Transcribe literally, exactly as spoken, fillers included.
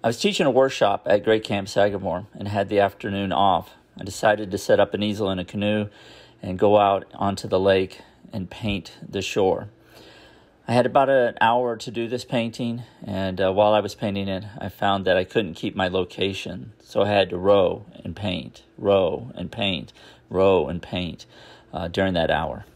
I was teaching a workshop at Great Camp Sagamore and had the afternoon off. I decided to set up an easel in a canoe and go out onto the lake and paint the shore. I had about an hour to do this painting, and uh, while I was painting it, I found that I couldn't keep my location, so I had to row and paint, row and paint, row and paint uh, during that hour.